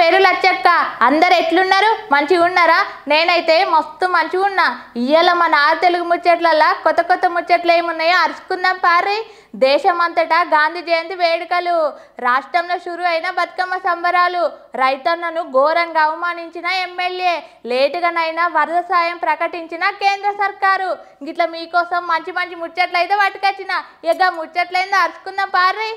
పేరు లచ్చక్క. అందరు ఎట్లున్నారు? మంచిగా ఉన్నారా? నేనైతే మస్తు మంచిగా ఉన్నా. ఇయ్యాల మన తెలుగు ముచ్చట్లల్లా కొత్త కొత్త ముచ్చట్లు ఏమున్నాయో అరుచుకుందాం పారి. దేశమంతటా గాంధీ జయంతి వేడుకలు, రాష్ట్రంలో షురు అయిన బతుకమ్మ సంబరాలు, రైతన్నను ఘోరంగా అవమానించిన ఎమ్మెల్యే, లేటుగానైనా వరద సాయం ప్రకటించిన కేంద్ర సర్కారు. గిట్లా మీకోసం మంచి మంచి ముచ్చట్లు అయితే పట్టుకొచ్చిన. ఇక ముచ్చట్లైందో అరుచుకుందాం పారి.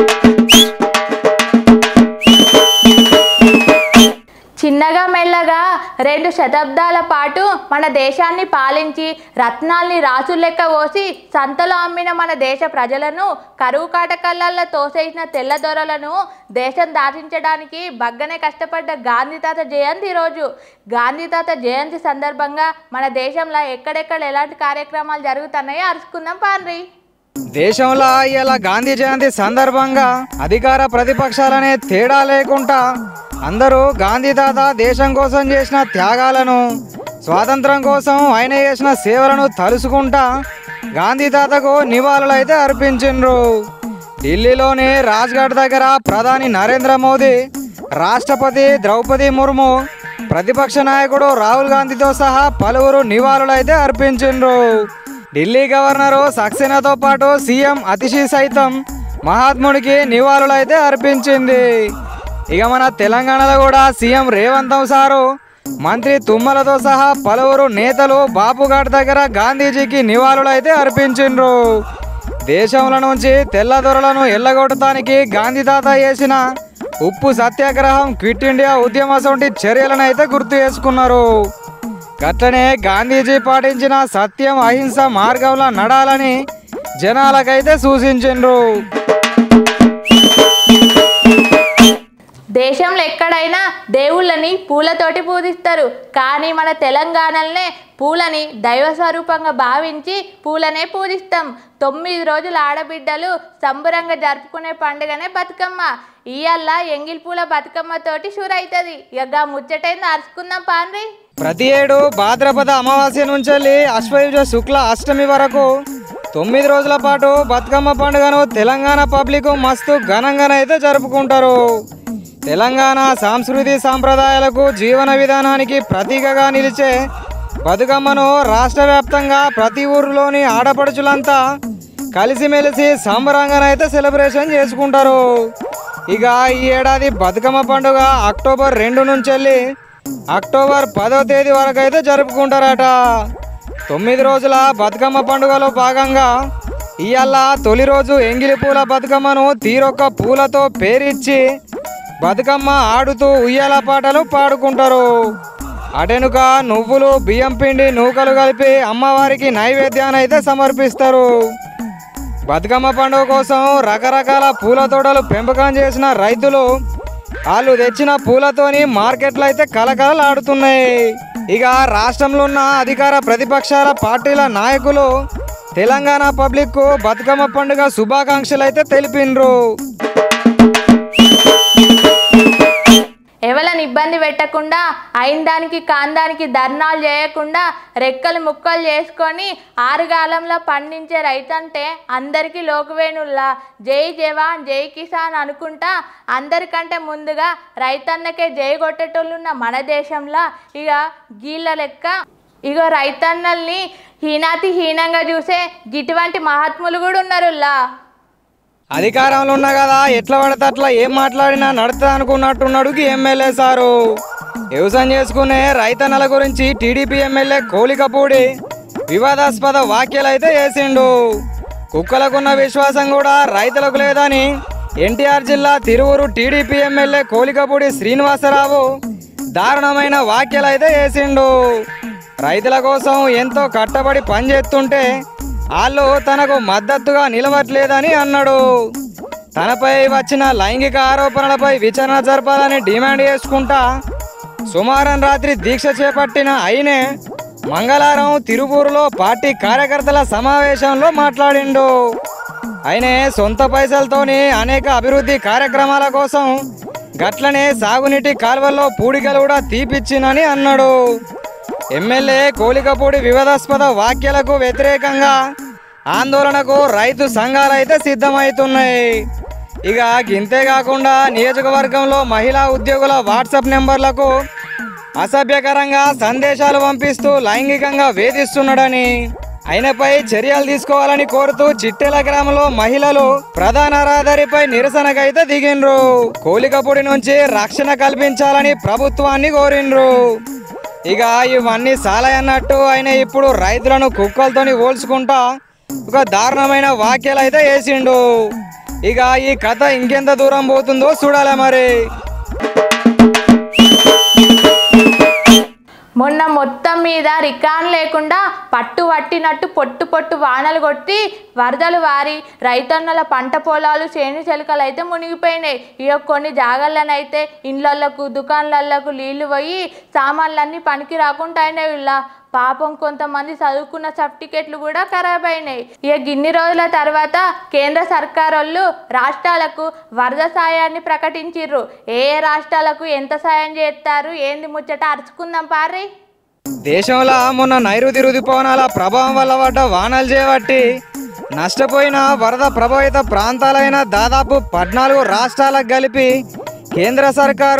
చిన్నగా మెల్లగా 2 శతాబ్దాల పాటు మన దేశాన్ని పాలించి రత్నాల్ని రాసులు లెక్క పోసి సంతలో అమ్మిన మన దేశ ప్రజలను, కరువు కాటకళ్ళల్లో తోసేసిన తెల్లదొరలను దేశం దాటించడానికి బగ్గనే కష్టపడ్డ గాంధీ తాత జయంతి ఈరోజు. గాంధీ తాత జయంతి సందర్భంగా మన దేశంలో ఎక్కడెక్కడ ఎలాంటి కార్యక్రమాలు జరుగుతున్నాయో అరుచుకుందాం పాండ్రి. దేశంలో ఇలా గాంధీ జయంతి సందర్భంగా అధికార ప్రతిపక్షాలనే తేడా లేకుండా అందరూ గాంధీ తాత దేశం కోసం చేసిన త్యాగాలను, స్వాతంత్రం కోసం ఆయన చేసిన సేవలను తలుసుకుంటా గాంధీ తాతకు నివాళులైతే అర్పించిండ్రు. ఢిల్లీలోని రాజ్ఘాట్ దగ్గర ప్రధాని నరేంద్ర మోదీ, రాష్ట్రపతి ద్రౌపది ముర్ము, ప్రతిపక్ష నాయకుడు రాహుల్ గాంధీతో సహా పలువురు నివాళులైతే అర్పించిండ్రు. ఢిల్లీ గవర్నరు సక్సేనాతో పాటు సీఎం అతిషి సైతం మహాత్ముడికి నివాళులైతే అర్పించింది. ఇక మన తెలంగాణలో కూడా సీఎం రేవంత్ సారు, మంత్రి తుమ్మలతో సహా పలువురు నేతలు బాపుఘాట్ దగ్గర గాంధీజీకి నివాళులైతే అర్పించిండ్రు. దేశంలో నుంచి తెల్లదొరలను ఎల్లగొట్టడానికి గాంధీ తాత చేసిన ఉప్పు సత్యాగ్రహం, క్విట్ ఇండియా ఉద్యమ వంటి చర్యలను అయితే గుర్తు చేసుకున్నారు. గట్లనే గాంధీజీ పాటించిన సత్యం అహింస మార్గంలో నడాలని జనాలకైతే సూచించిండ్రు. దేశంలో ఎక్కడైనా దేవుళ్ళని పూలతోటి పూజిస్తారు, కానీ మన తెలంగాణలోనే పూలని దైవ స్వరూపంగా భావించి పూలనే పూజిస్తాం. 9 రోజులు ఆడబిడ్డలు సంబరంగా జరుపుకునే పండుగనే బతుకమ్మ. ఇయ్యాల ఎంగిల్ పూల బతుకమ్మతోటి షూరైతుంది. ఇక ముచ్చటైంది అరుచుకుందాం పాండ్రి. ప్రతి ఏడు భాద్రపద అమావాస్య నుంచి అశ్వయుజ శుక్ల అష్టమి వరకు 9 రోజుల పాటు బతుకమ్మ పండుగను తెలంగాణ పబ్లిక్ మస్తు ఘనంగానైతే జరుపుకుంటారు. తెలంగాణ సంస్కృతి సాంప్రదాయాలకు, జీవన విధానానికి ప్రతీకగా నిలిచే బతుకమ్మను రాష్ట్ర వ్యాప్తంగా ప్రతి ఊరిలోని ఆడపడుచులంతా కలిసిమెలిసి సంబరంగానైతే సెలబ్రేషన్ చేసుకుంటారు. ఇక ఈ ఏడాది బతుకమ్మ పండుగ అక్టోబర్ 2 నుంచి అక్టోబర్ 10వ తేదీ వరకు అయితే జరుపుకుంటారట. 9 రోజుల బతుకమ్మ పండుగలో భాగంగా ఇవాళ తొలి రోజు ఎంగిలి పూల బతుకమ్మను తీరొక్క పూలతో పేరిచ్చి బతుకమ్మ ఆడుతూ ఉయ్యాల పాటలు పాడుకుంటారు. అటెనుక నువ్వులు, బియ్యం పిండి, నూకలు కలిపి అమ్మవారికి నైవేద్యాన్ని అయితే సమర్పిస్తారు. బతుకమ్మ పండుగ కోసం రకరకాల పూల తోటలు పెంపకం చేసిన రైతులు వాళ్ళు తెచ్చిన పూలతోని మార్కెట్లు అయితే కలకలలాడుతున్నాయి. ఇక రాష్ట్రంలో ఉన్న అధికార ప్రతిపక్షాల పార్టీల నాయకులు తెలంగాణ పబ్లిక్ బతుకమ్మ పండుగ శుభాకాంక్షలు అయితే తెలిపిండ్రు. ఎవరిని ఇబ్బంది పెట్టకుండా, అయిన దానికి కాందానికి ధర్నాలు చేయకుండా రెక్కలు ముక్కలు చేసుకొని ఆరుగాలంలో పండించే రైతంటే అందరికీ లోకువేణుల్లా జై జవాన్ జై కిసాన్ అనుకుంటా అందరికంటే ముందుగా రైతన్నకే జై కొట్టేటోళ్ళున్న మన దేశంలో ఇక గీళ్ళ లెక్క రైతన్నల్ని హీనాతి హీనంగా చూసే గిటువంటి మహాత్ములు కూడా ఉన్నారుల్లా. అధికారంలో ఉన్నా కదా ఎట్లా పడితే అట్లా ఏం మాట్లాడినా నడుతుంది అనుకున్నట్టున్నాడు ఎమ్మెల్యే సారు. వ్యవసాయం చేసుకునే రైతన్నల గురించి టీడీపీ ఎమ్మెల్యే కోలికపూడి వివాదాస్పద వ్యాఖ్యలు అయితే చేసిండు. కుక్కలకున్న విశ్వాసం కూడా రైతులకు లేదని ఎన్టీఆర్ జిల్లా తిరువురు టీడీపీ ఎమ్మెల్యే కోలికపూడి శ్రీనివాసరావు దారుణమైన వ్యాఖ్యలు అయితే చేసిండు. రైతుల కోసం ఎంతో కట్టబడి పనిచేస్తుంటే వాళ్ళు తనకు మద్దతుగా నిలవట్లేదని అన్నాడు. తనపై వచ్చిన లైంగిక ఆరోపణలపై విచారణ జరపాలని డిమాండ్ చేసుకుంటా సుమారం రాత్రి దీక్ష చేపట్టిన ఆయనే మంగళవారం తిరుపూరులో పార్టీ కార్యకర్తల సమావేశంలో మాట్లాడిండు. ఆయనే సొంత పైసలతోని అనేక అభివృద్ధి కార్యక్రమాల కోసం గట్లనే సాగునీటి కాలువల్లో పూడికలు కూడా తీపిచ్చినని అన్నాడు. ఎమ్మెల్యే కోలికపూడి వివాదాస్పద వ్యాఖ్యలకు వ్యతిరేకంగా ఆందోళనకు రైతు సంఘాలు అయితే సిద్ధమవుతున్నాయి. ఇక గింతే కాకుండా నియోజకవర్గంలో మహిళా ఉద్యోగుల వాట్సాప్ నెంబర్లకు అసభ్యకరంగా సందేశాలు పంపిస్తూ లైంగికంగా వేధిస్తున్నాడని, ఆయనపై చర్యలు తీసుకోవాలని కోరుతూ చిట్టెల గ్రామంలో మహిళలు ప్రధాన రహదారిపై నిరసనకైతే దిగిండ్రు. కోలికపూడి నుంచి రక్షణ కల్పించాలని ప్రభుత్వాన్ని కోరిండ్రు. ఇక ఇవన్నీ సాలయన్నట్టు ఆయన ఇప్పుడు రైతులను కుక్కలతోని పోల్చుకుంటా ఒక దారుణమైన వ్యాఖ్యలు అయితే వేసిండు. ఇక ఈ కథ ఇంకెంత దూరం పోతుందో చూడాలి మరి. మొన్న మొత్తం మీద రికాన్ లేకుండా పట్టు పట్టినట్టు పొట్టు పొట్టు వానలు కొట్టి వరదలు వారి రైతన్నల పంట పొలాలు చేను చెలకలు అయితే మునిగిపోయినాయి. ఇక కొన్ని జాగాలనైతే ఇండ్లకు దుకాణాలకు నీళ్లు పోయి సామాన్లన్నీ పనికి రాకుండా అయినాయి. వీళ్ళ పాపం కొంతమంది చదువుకున్న సర్టిఫికెట్లు కూడా ఖరాబ్ అయినాయి. ఇక గిన్ని రోజుల తర్వాత కేంద్ర సర్కారోళ్ళు రాష్ట్రాలకు వరద సాయాన్ని ప్రకటించిర్రు. ఏ రాష్ట్రాలకు ఎంత సాయం చేస్తారు ఏంది ముచ్చట అరుచుకుందాం పారి. దేశంలో మొన్న నైరుతి రుతుపవనాల ప్రభావం వల్ల పడ్డ వానలు చేపట్టి నష్టపోయిన వరద ప్రభావిత ప్రాంతాలైన దాదాపు 14 రాష్ట్రాలకు కలిపి కేంద్ర సర్కారు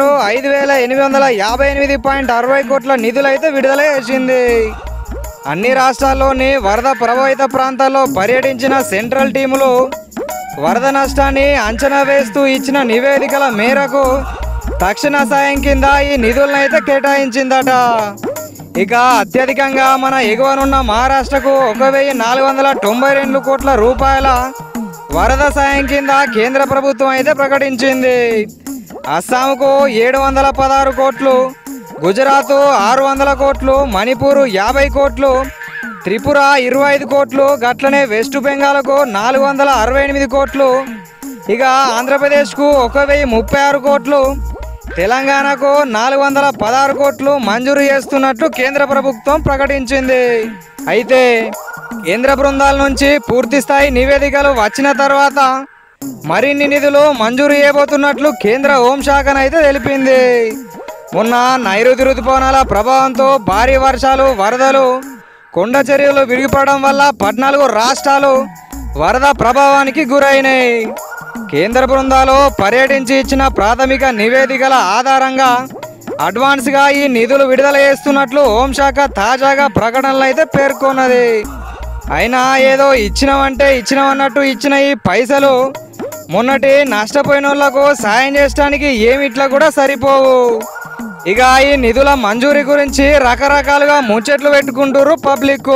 5,858.60 కోట్ల నిధులైతే విడుదల చేసింది. అన్ని రాష్ట్రాల్లోని వరద ప్రభావిత ప్రాంతాల్లో పర్యటించిన సెంట్రల్ టీములు వరద నష్టాన్ని అంచనా వేస్తూ ఇచ్చిన నివేదికల మేరకు తక్షణ సాయం కింద ఈ నిధులనైతే కేటాయించిందట. ఇక అత్యధికంగా మన ఎగువనున్న మహారాష్ట్రకు 1,492 కోట్ల రూపాయల వరద సాయం కింద కేంద్ర ప్రభుత్వం అయితే ప్రకటించింది. అస్సాంకు 716 కోట్లు, గుజరాత్ 600 కోట్లు, మణిపూర్ 50 కోట్లు, త్రిపుర 25 కోట్లు, గట్లనే వెస్ట్ బెంగాల్కు 468 కోట్లు, ఇక ఆంధ్రప్రదేశ్కు 1,036 కోట్లు, తెలంగాణకు 416 కోట్లు మంజూరు చేస్తున్నట్టు కేంద్ర ప్రభుత్వం ప్రకటించింది. అయితే కేంద్ర బృందాల నుంచి పూర్తి స్థాయి నివేదికలు వచ్చిన తర్వాత మరిన్ని నిధులు మంజూరు చేయబోతున్నట్లు కేంద్ర హోంశాఖనైతే తెలిపింది. మొన్న నైరుతి రుతుపవనాల ప్రభావంతో భారీ వర్షాలు, వరదలు, కొండ చర్యలు విరిగిపడడం వల్ల 14 రాష్ట్రాలు వరద ప్రభావానికి గురైనాయి. కేంద్ర బృందాలు పర్యటించి ఇచ్చిన ప్రాథమిక నివేదికల ఆధారంగా అడ్వాన్స్గా ఈ నిధులు విడుదల చేస్తున్నట్లు హోంశాఖ తాజాగా ప్రకటనలు అయితే పేర్కొన్నది. అయినా ఏదో ఇచ్చినవన్నట్టు ఇచ్చిన ఈ పైసలు మొన్నటి నష్టపోయిన వాళ్లకు సాయం చేయడానికి ఏమిట్లా కూడా సరిపోవు. ఇక ఈ నిధుల మంజూరీ గురించి రకరకాలుగా ముచ్చట్లు పెట్టుకుంటారు పబ్లిక్.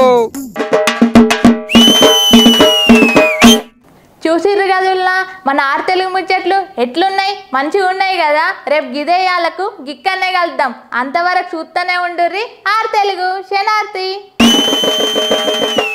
చూసిర్రు కదుల్లా మన ఆరు తెలుగు ముచ్చట్లు ఎట్లున్నాయి, మంచిగా ఉన్నాయి కదా. రేపు గిదేయాలకు గిక్కనే కలుద్దాం. అంతవరకు చూస్తూనే ఉండుర్రి ఆరు తెలుగు. శనార్థి.